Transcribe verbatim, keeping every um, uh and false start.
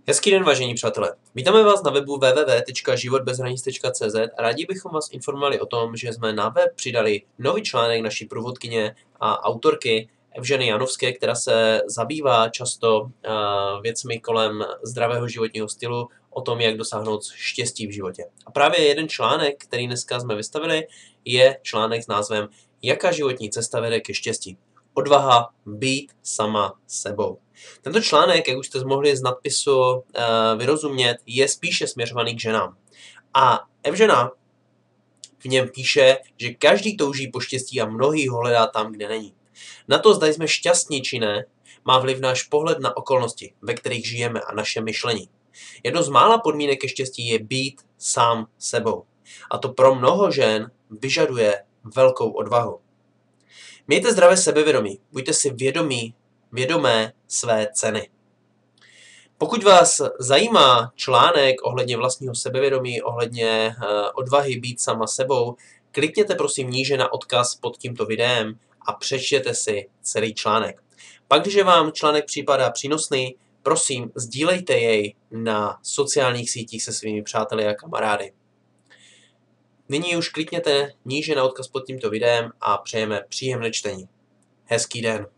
Hezký den, vážení přátelé. Vítáme vás na webu w w w tečka život bez hranic tečka c z a rádi bychom vás informovali o tom, že jsme na web přidali nový článek naší průvodkyně a autorky Evženy Janovské, která se zabývá často uh, věcmi kolem zdravého životního stylu, o tom, jak dosáhnout štěstí v životě. A právě jeden článek, který dneska jsme vystavili, je článek s názvem Jaká životní cesta vede ke štěstí? Odvaha být sama sebou. Tento článek, jak už jste mohli z nadpisu uh, vyrozumět, je spíše směřovaný k ženám. A Evžena v něm píše, že každý touží po štěstí a mnohý ho hledá tam, kde není. Na to, zda jsme šťastní či ne, má vliv náš pohled na okolnosti, ve kterých žijeme, a naše myšlení. Jednou z mála podmínek ke štěstí je být sám sebou. A to pro mnoho žen vyžaduje velkou odvahu. Mějte zdravé sebevědomí, buďte si vědomí, vědomé své ceny. Pokud vás zajímá článek ohledně vlastního sebevědomí, ohledně uh, odvahy být sama sebou, klikněte prosím níže na odkaz pod tímto videem a přečtěte si celý článek. Pak, když vám článek připadá přínosný, prosím, sdílejte jej na sociálních sítích se svými přáteli a kamarády. Nyní už klikněte níže na odkaz pod tímto videem a přejeme příjemné čtení. Hezký den.